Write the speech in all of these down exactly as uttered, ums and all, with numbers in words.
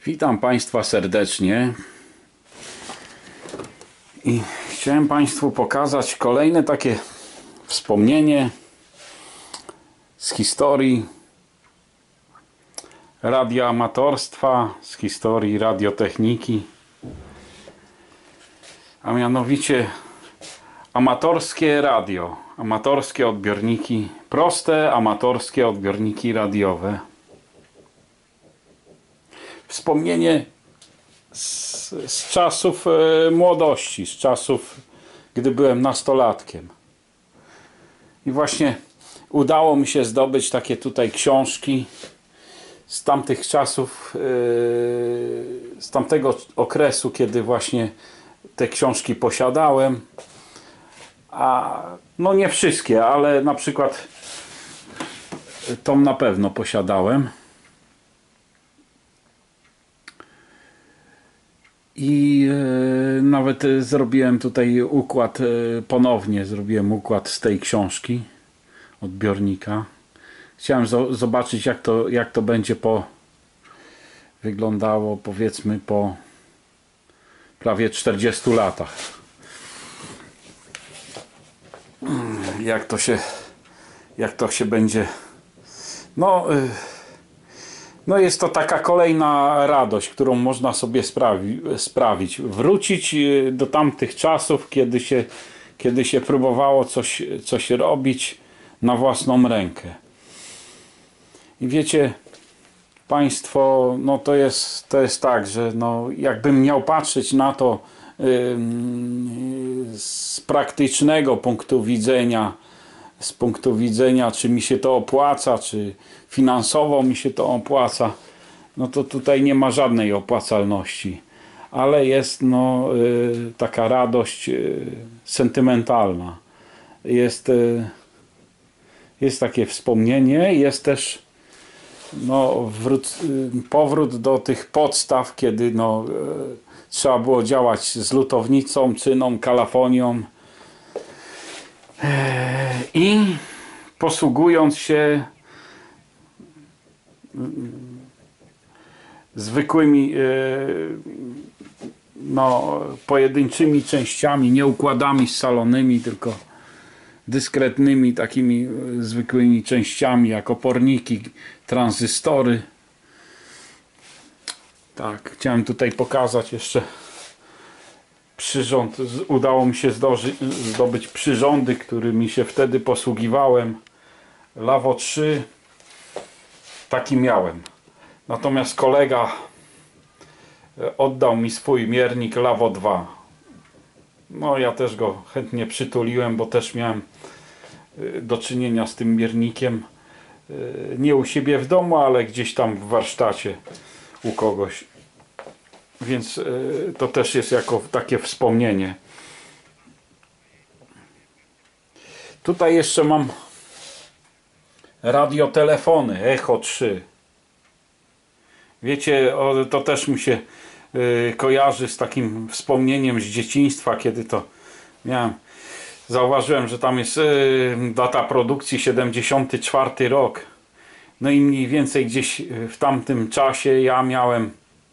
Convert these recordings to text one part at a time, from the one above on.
Witam Państwa serdecznie i chciałem Państwu pokazać kolejne takie wspomnienie z historii radioamatorstwa, z historii radiotechniki, a mianowicie amatorskie radio, amatorskie odbiorniki, proste amatorskie odbiorniki radiowe. Wspomnienie z, z czasów e, młodości, z czasów, gdy byłem nastolatkiem. I właśnie udało mi się zdobyć takie tutaj książki z tamtych czasów, e, z tamtego okresu, kiedy właśnie te książki posiadałem. A no nie wszystkie, ale na przykład tą na pewno posiadałem. I e, nawet zrobiłem tutaj układ, e, ponownie zrobiłem układ z tej książki, odbiornika. Chciałem zobaczyć, jak to, jak to będzie po wyglądało, powiedzmy, po prawie czterdziestu latach. Jak to się, jak to się będzie. No, y No jest to taka kolejna radość, którą można sobie sprawi, sprawić. Wrócić do tamtych czasów, kiedy się, kiedy się próbowało coś, coś robić na własną rękę. I wiecie Państwo, no to jest, to jest tak, że no jakbym miał patrzeć na to yy, z praktycznego punktu widzenia, z punktu widzenia, czy mi się to opłaca, czy finansowo mi się to opłaca, no to tutaj nie ma żadnej opłacalności, ale jest no y, taka radość y, sentymentalna, jest, y, jest takie wspomnienie, jest też no, wrót, y, powrót do tych podstaw, kiedy no, y, trzeba było działać z lutownicą, cyną, kalafonią i posługując się zwykłymi no, pojedynczymi częściami, nie układami scalonymi, tylko dyskretnymi takimi zwykłymi częściami, jak oporniki, tranzystory. Tak, chciałem tutaj pokazać jeszcze przyrząd. Udało mi się zdobyć przyrządy, którymi się wtedy posługiwałem. Lawo trzy, taki miałem. Natomiast kolega oddał mi swój miernik Lawo dwa. No ja też go chętnie przytuliłem, bo też miałem do czynienia z tym miernikiem. Nie u siebie w domu, ale gdzieś tam w warsztacie u kogoś. Więc to też jest jako takie wspomnienie. Tutaj jeszcze mam radiotelefony Echo trzy. Wiecie, to też mi się kojarzy z takim wspomnieniem z dzieciństwa, kiedy to miałem. Zauważyłem, że tam jest data produkcji siedemdziesiąty czwarty rok. No i mniej więcej gdzieś w tamtym czasie ja miałem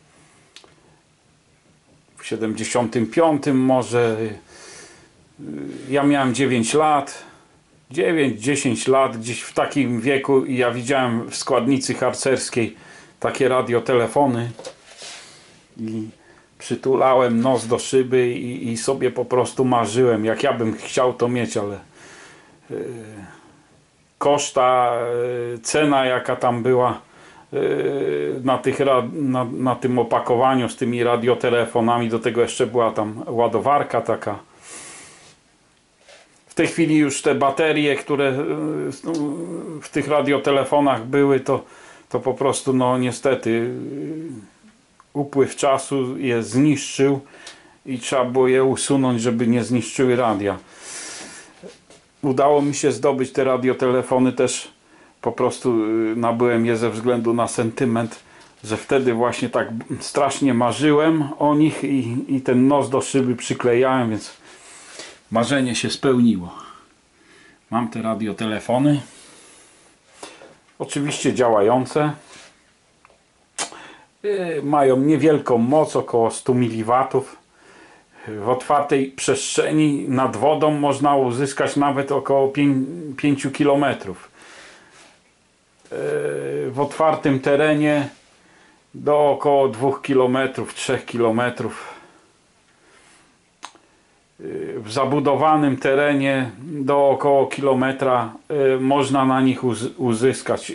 w siedemdziesiątym piątym może ja miałem dziewięć lat, dziewięć dziesięć lat, gdzieś w takim wieku, i ja widziałem w składnicy harcerskiej takie radiotelefony i przytulałem nos do szyby i, i sobie po prostu marzyłem, jak ja bym chciał to mieć, ale yy, koszta, yy, cena jaka tam była yy, na, tych, na, na tym opakowaniu z tymi radiotelefonami, do tego jeszcze była tam ładowarka taka. W tej chwili już te baterie, które w tych radiotelefonach były, to, to po prostu no niestety upływ czasu je zniszczył i trzeba było je usunąć, żeby nie zniszczyły radia. Udało mi się zdobyć te radiotelefony też, po prostu nabyłem je ze względu na sentyment, że wtedy właśnie tak strasznie marzyłem o nich i, i ten nos do szyby przyklejałem, więc marzenie się spełniło. Mam te radiotelefony. Oczywiście działające. Mają niewielką moc, około stu miliwatów. W otwartej przestrzeni nad wodą można uzyskać nawet około pięciu kilometrów. W otwartym terenie do około dwóch kilometrów, trzech kilometrów. W zabudowanym terenie do około kilometra można na nich uzyskać.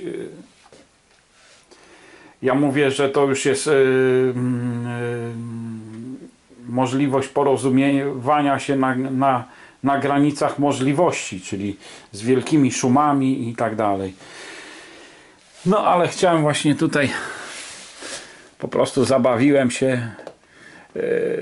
Ja mówię, że to już jest yy, yy, możliwość porozumiewania się na, na, na granicach możliwości, czyli z wielkimi szumami i tak dalej. No ale chciałem właśnie tutaj, po prostu zabawiłem się yy,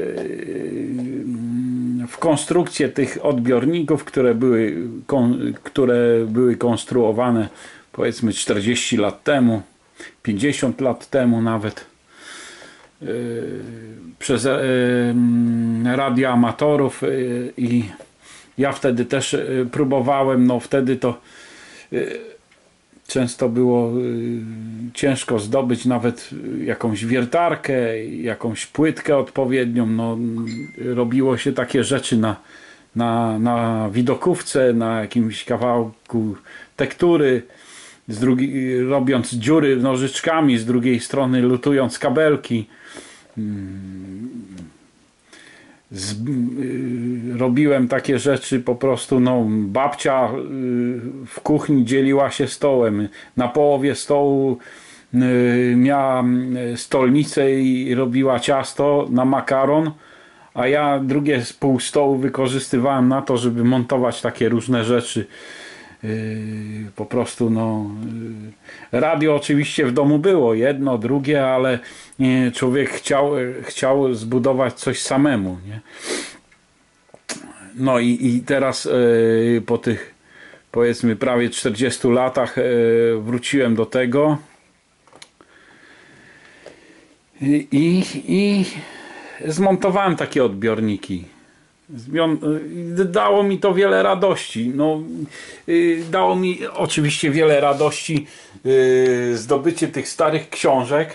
w konstrukcję tych odbiorników, które były, kon, które były konstruowane powiedzmy czterdzieści lat temu. pięćdziesiąt lat temu nawet yy, przez yy, radioamatorów yy, i ja wtedy też yy, próbowałem. No wtedy to yy, często było yy, ciężko zdobyć nawet jakąś wiertarkę, jakąś płytkę odpowiednią. No, robiło się takie rzeczy na, na, na widokówce, na jakimś kawałku tektury, z drugiej, robiąc dziury nożyczkami, z drugiej strony lutując kabelki. Z, y, robiłem takie rzeczy po prostu, no babcia y, w kuchni dzieliła się stołem. Na połowie stołu y, miała stolnicę i robiła ciasto na makaron, a ja drugie z pół stołu wykorzystywałem na to, żeby montować takie różne rzeczy. Yy, po prostu no yy, radio oczywiście w domu było, jedno, drugie, ale yy, człowiek chciał, yy, chciał zbudować coś samemu, nie? No i, i teraz yy, po tych powiedzmy prawie czterdziestu latach yy, wróciłem do tego i, i, i zmontowałem takie odbiorniki. Dało mi to wiele radości. No, dało mi oczywiście wiele radości zdobycie tych starych książek.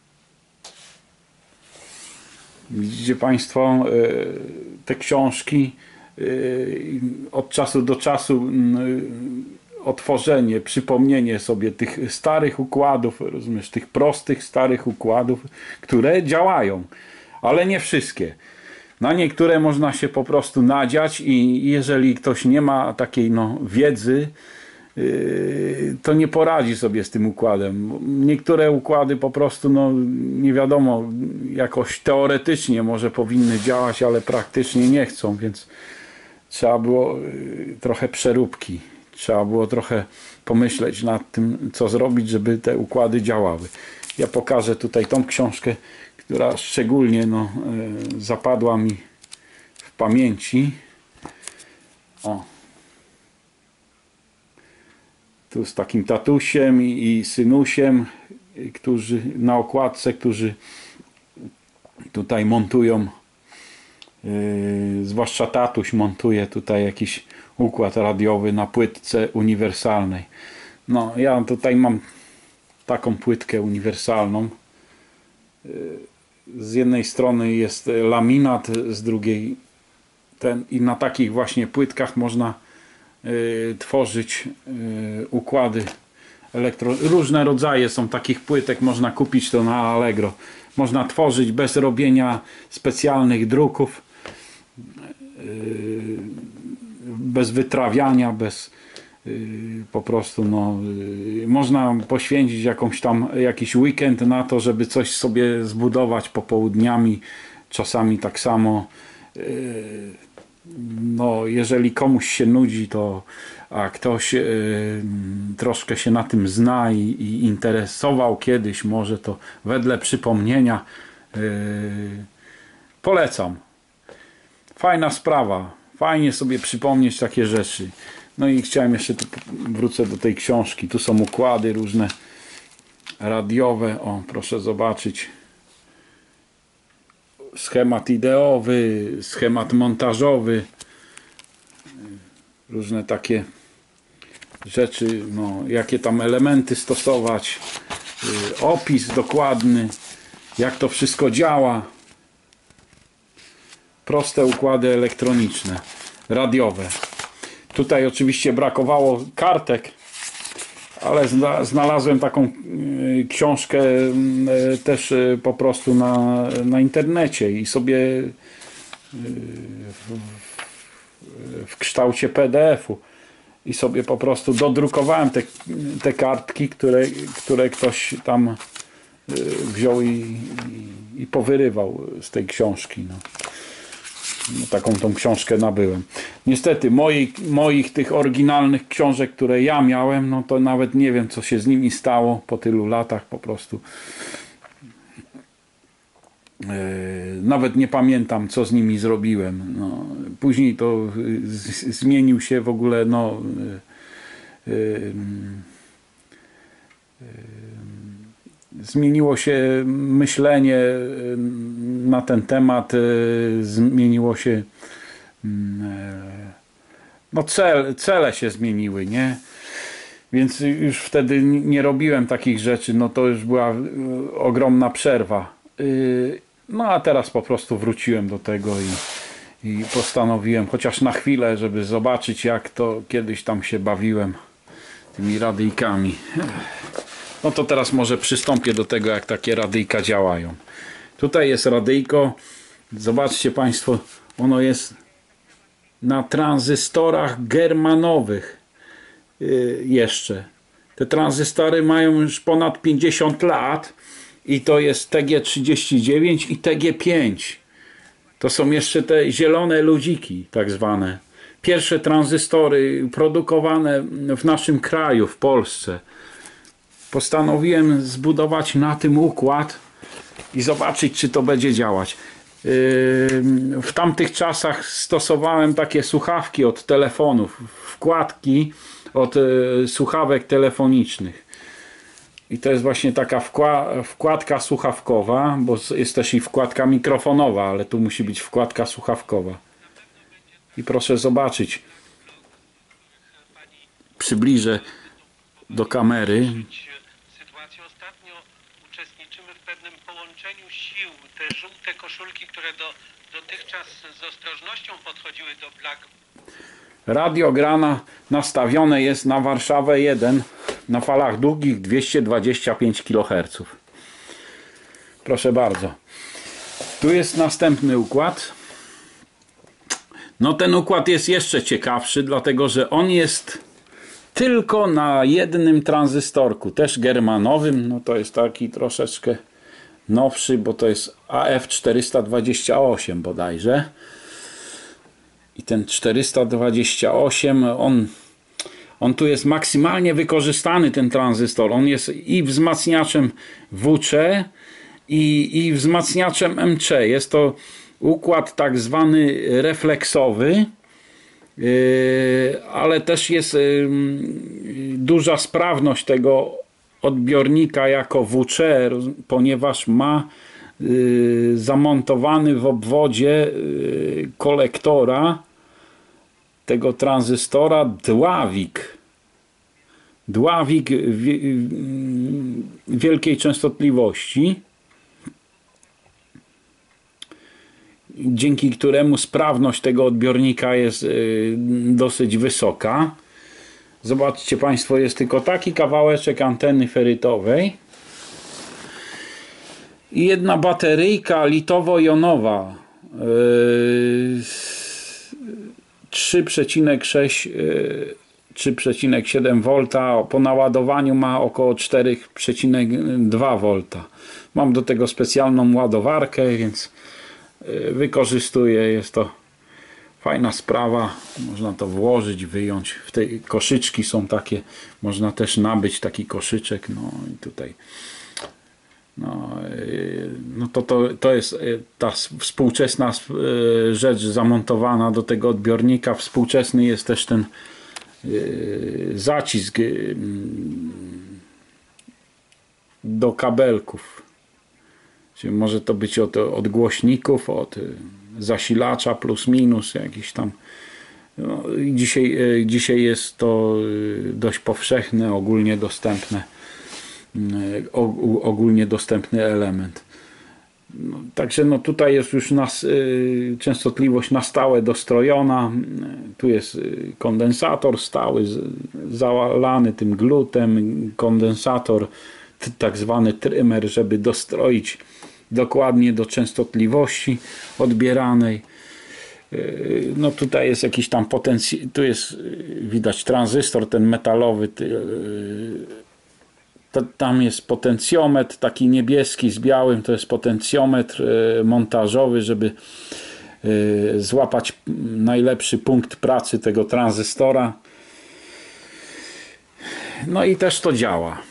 Widzicie Państwo te książki, od czasu do czasu otworzenie, przypomnienie sobie tych starych układów, rozumiesz, tych prostych starych układów, które działają, ale nie wszystkie. Na niektóre można się po prostu nadziać i jeżeli ktoś nie ma takiej no, wiedzy, yy, to nie poradzi sobie z tym układem. Niektóre układy po prostu no, nie wiadomo, jakoś teoretycznie może powinny działać, ale praktycznie nie chcą, więc trzeba było yy, trochę przeróbki. Trzeba było trochę pomyśleć nad tym, co zrobić, żeby te układy działały. Ja pokażę tutaj tą książkę, która szczególnie no, y, zapadła mi w pamięci. O. Tu z takim tatusiem i, i synusiem, y, którzy na okładce, którzy tutaj montują, y, zwłaszcza tatuś montuje tutaj jakiś układ radiowy na płytce uniwersalnej. No, ja tutaj mam taką płytkę uniwersalną. Z jednej strony jest laminat, z drugiej ten, i na takich właśnie płytkach można y, tworzyć y, układy elektro. Różne rodzaje są takich płytek, można kupić to na Allegro. Można tworzyć bez robienia specjalnych druków, y, bez wytrawiania, bez po prostu no, można poświęcić jakąś tam, jakiś weekend na to, żeby coś sobie zbudować popołudniami, czasami tak samo. No, jeżeli komuś się nudzi, to a ktoś troszkę się na tym zna i, i interesował kiedyś, może to wedle przypomnienia polecam. Fajna sprawa, fajnie sobie przypomnieć takie rzeczy. No i chciałem jeszcze, tu wrócę do tej książki. Tu są układy różne radiowe. O, proszę zobaczyć. Schemat ideowy, schemat montażowy. Różne takie rzeczy, no, jakie tam elementy stosować. Opis dokładny. jak to wszystko działa. Proste układy elektroniczne, radiowe. Tutaj oczywiście brakowało kartek, ale znalazłem taką książkę też po prostu na, na internecie i sobie w, w kształcie P D F u i sobie po prostu dodrukowałem te, te kartki, które, które ktoś tam wziął i, i, i powyrywał z tej książki. No. No, taką tą książkę nabyłem. Niestety moich, moich tych oryginalnych książek, które ja miałem, no to nawet nie wiem, co się z nimi stało po tylu latach po prostu. Yy, nawet nie pamiętam, co z nimi zrobiłem. No, później to z, zmienił się w ogóle no yy, yy, yy, zmieniło się myślenie na ten temat, zmieniło się no cel, cele się zmieniły, nie? Więc już wtedy nie robiłem takich rzeczy, no to już była ogromna przerwa. No a teraz po prostu wróciłem do tego i, i postanowiłem chociaż na chwilę, żeby zobaczyć, jak to kiedyś tam się bawiłem tymi radyjkami. No to teraz może przystąpię do tego, jak takie radyjka działają. Tutaj jest radyjko. Zobaczcie Państwo, ono jest na tranzystorach germanowych yy, jeszcze. Te tranzystory mają już ponad pięćdziesiąt lat i to jest T G trzydzieści dziewięć i T G pięć. To są jeszcze te zielone ludziki tak zwane. Pierwsze tranzystory produkowane w naszym kraju, w Polsce. Postanowiłem zbudować na tym układ i zobaczyć, czy to będzie działać. W tamtych czasach stosowałem takie słuchawki od telefonów, wkładki od słuchawek telefonicznych. I to jest właśnie taka wkładka słuchawkowa, bo jest też i wkładka mikrofonowa, ale tu musi być wkładka słuchawkowa. I proszę zobaczyć, przybliżę do kamery. Ostatnio uczestniczymy w pewnym połączeniu sił. Te żółte koszulki, które do, dotychczas z ostrożnością podchodziły do Black. Radio grana nastawione jest na Warszawę jeden na falach długich dwieście dwadzieścia pięć kiloherców. Proszę bardzo. Tu jest następny układ. No ten układ jest jeszcze ciekawszy, dlatego że on jest tylko na jednym tranzystorku, też germanowym. No to jest taki troszeczkę nowszy, bo to jest A F czterysta dwadzieścia osiem bodajże. I ten czterysta dwadzieścia osiem, on, on tu jest maksymalnie wykorzystany, ten tranzystor. On jest i wzmacniaczem W C i, i wzmacniaczem M C. Jest to układ tak zwany refleksowy, ale też jest duża sprawność tego odbiornika jako W C, ponieważ ma zamontowany w obwodzie kolektora tego tranzystora dławik. Dławik wielkiej częstotliwości, dzięki któremu sprawność tego odbiornika jest dosyć wysoka. Zobaczcie Państwo, jest tylko taki kawałeczek anteny ferytowej i jedna bateryjka litowo-jonowa trzy przecinek sześć trzy przecinek siedem wolta, po naładowaniu ma około cztery przecinek dwa wolta. Mam do tego specjalną ładowarkę, więc wykorzystuję. Jest to fajna sprawa. Można to włożyć, wyjąć. W tej koszyczki są takie, można też nabyć taki koszyczek. No i tutaj no, no to, to, to jest ta współczesna rzecz zamontowana do tego odbiornika. Współczesny jest też ten zacisk do kabelków. Czyli może to być od, od głośników, od zasilacza plus minus jakiś tam. No, dzisiaj, dzisiaj jest to dość powszechne, ogólnie dostępne, ogólnie dostępny element. No, także no tutaj jest już nas, y, częstotliwość na stałe dostrojona. Tu jest y, kondensator stały z, zalany tym glutem, kondensator, t, tak zwany trymer, żeby dostroić dokładnie do częstotliwości odbieranej. Y, no tutaj jest jakiś tam potencjał, tu jest y, widać tranzystor ten metalowy, ty, y, To, tam jest potencjometr taki niebieski z białym, to jest potencjometr y, montażowy, żeby y, złapać najlepszy punkt pracy tego tranzystora. No i też to działa.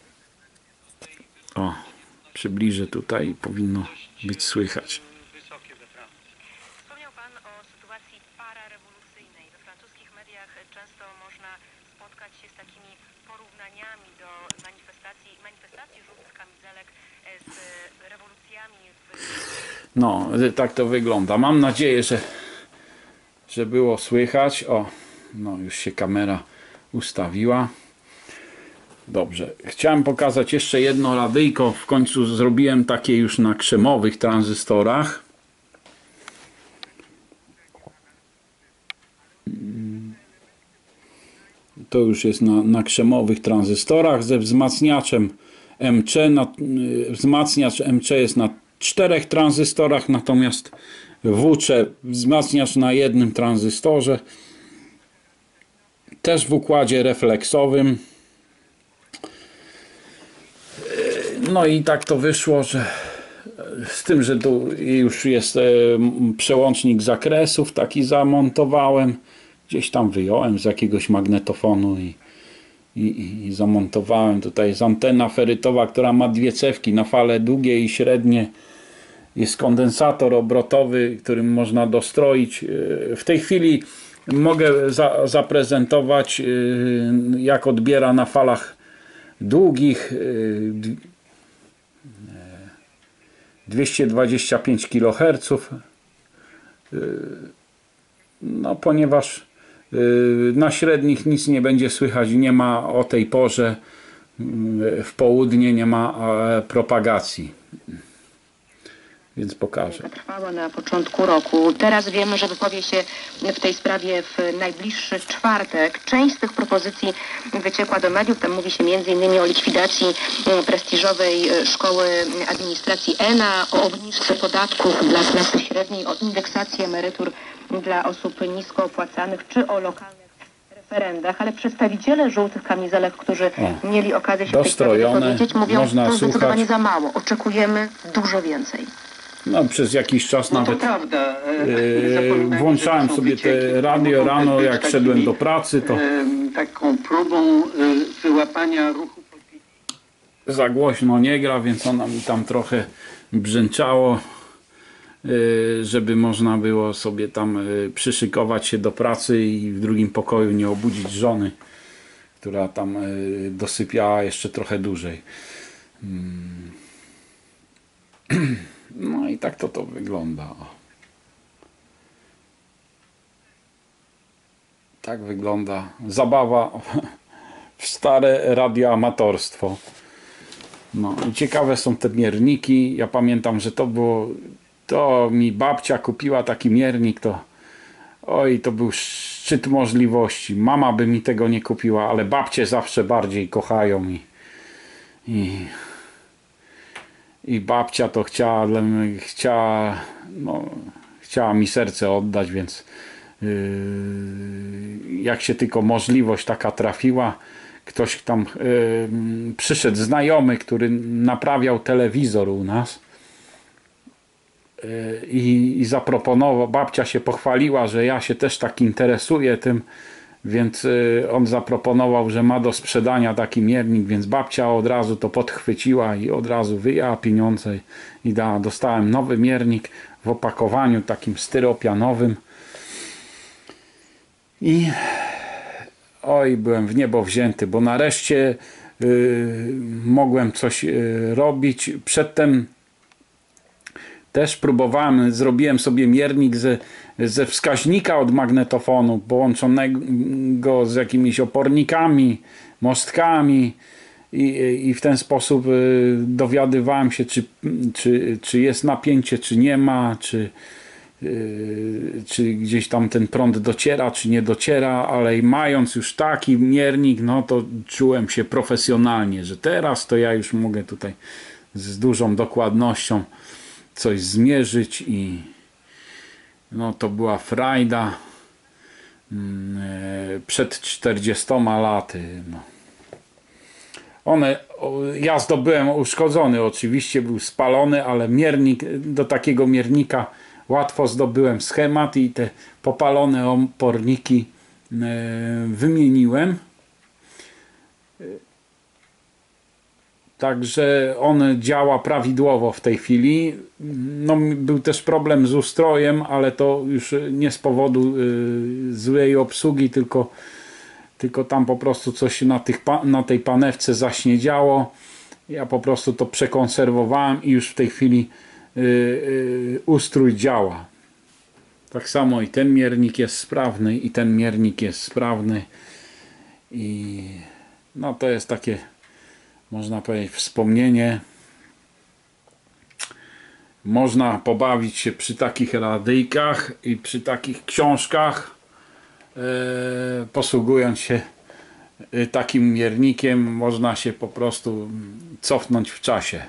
O, przybliżę tutaj, powinno być słychać. Wysokie we Francji. Wspomniał Pan o sytuacji pararewolucyjnej. We francuskich mediach często można spotkać się z takimi porównaniami do manifestacji, manifestacji żółtych kamizelek z rewolucjami w... No, tak to wygląda. Mam nadzieję, że, że było słychać. O, no już się kamera ustawiła. Dobrze. Chciałem pokazać jeszcze jedno radyjko. W końcu zrobiłem takie już na krzemowych tranzystorach. To już jest na, na krzemowych tranzystorach ze wzmacniaczem M C. Na, wzmacniacz M C jest na czterech tranzystorach, natomiast W C wzmacniacz na jednym tranzystorze. Też w układzie refleksowym. No i tak to wyszło, że z tym, że tu już jest przełącznik zakresów taki zamontowałem. Gdzieś tam wyjąłem z jakiegoś magnetofonu i, i, i zamontowałem. Tutaj jest antena ferytowa, która ma dwie cewki na fale długie i średnie. Jest kondensator obrotowy, którym można dostroić. W tej chwili mogę za, zaprezentować, jak odbiera na falach długich dwieście dwadzieścia pięć kiloherców. No, ponieważ na średnich nic nie będzie słychać, nie ma o tej porze w południe, nie ma propagacji. Więc pokażę. Trwała na początku roku. Teraz wiemy, że wypowie się w tej sprawie w najbliższy czwartek. Część z tych propozycji wyciekła do mediów. Tam mówi się między innymi o likwidacji prestiżowej szkoły administracji E N A, o obniżce podatków dla klasy średniej, o indeksacji emerytur dla osób nisko opłacanych, czy o lokalnych referendach, ale przedstawiciele żółtych kamizelek, którzy o, mieli okazję się w tej sprawie wypowiedzieć, mówią, że to zdecydowanie za mało. Oczekujemy dużo więcej. No, przez jakiś czas No nawet to prawda. yy, włączałem sobie te radio rano, jak szedłem do pracy, to taką próbą wyłapania ruchu. Za głośno nie gra, więc ona mi tam trochę brzęczało, żeby można było sobie tam przyszykować się do pracy i w drugim pokoju nie obudzić żony, która tam dosypiała jeszcze trochę dłużej. No i tak to to wygląda. Tak wygląda zabawa w stare radioamatorstwo. No i ciekawe są te mierniki. Ja pamiętam, że to było, to mi babcia kupiła taki miernik, to oj, to był szczyt możliwości. Mama by mi tego nie kupiła, ale babcie zawsze bardziej kochają i i, i babcia to chciała, chciała, no, chciała mi serce oddać, więc yy, jak się tylko możliwość taka trafiła, ktoś tam yy, przyszedł znajomy, który naprawiał telewizor u nas yy, i, i zaproponował, babcia się pochwaliła, że ja się też tak interesuję tym, więc yy, on zaproponował, że ma do sprzedania taki miernik, więc babcia od razu to podchwyciła i od razu wyjęła pieniądze i da, dostałem nowy miernik w opakowaniu takim styropianowym i oj, byłem w niebo wzięty, bo nareszcie yy, mogłem coś yy, robić. Przedtem też próbowałem, zrobiłem sobie miernik ze, ze wskaźnika od magnetofonu, połączonego z jakimiś opornikami, mostkami i, i w ten sposób y, dowiadywałem się, czy, czy, czy jest napięcie, czy nie ma, czy, y, czy gdzieś tam ten prąd dociera, czy nie dociera, ale mając już taki miernik, no to czułem się profesjonalnie, że teraz to ja już mogę tutaj z dużą dokładnością coś zmierzyć i no to była frajda przed czterdziestoma laty. No. One, ja zdobyłem uszkodzony, oczywiście był spalony, ale miernik, do takiego miernika łatwo zdobyłem schemat i te popalone oporniki wymieniłem. Także on działa prawidłowo w tej chwili. No, był też problem z ustrojem, ale to już nie z powodu y, złej obsługi, tylko, tylko tam po prostu coś na, tych, na tej panewce zaśniedziało. Ja po prostu to przekonserwowałem i już w tej chwili y, y, ustrój działa. Tak samo i ten miernik jest sprawny, i ten miernik jest sprawny. I no to jest takie, można powiedzieć, wspomnienie. Można pobawić się przy takich radyjkach i przy takich książkach, e, posługując się takim miernikiem. Można się po prostu cofnąć w czasie.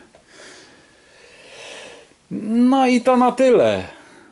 No i to na tyle.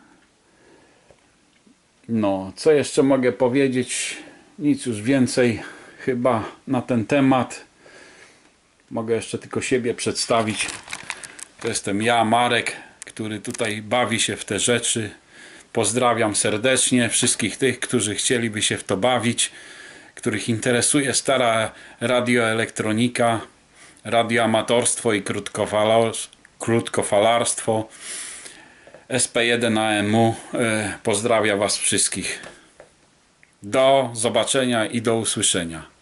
No, co jeszcze mogę powiedzieć? Nic już więcej chyba na ten temat. Mogę jeszcze tylko siebie przedstawić. To jestem ja, Marek, który tutaj bawi się w te rzeczy. Pozdrawiam serdecznie wszystkich tych, którzy chcieliby się w to bawić, których interesuje stara radioelektronika, radioamatorstwo i krótkofalarstwo. S P jeden A M U pozdrawia Was wszystkich. Do zobaczenia i do usłyszenia.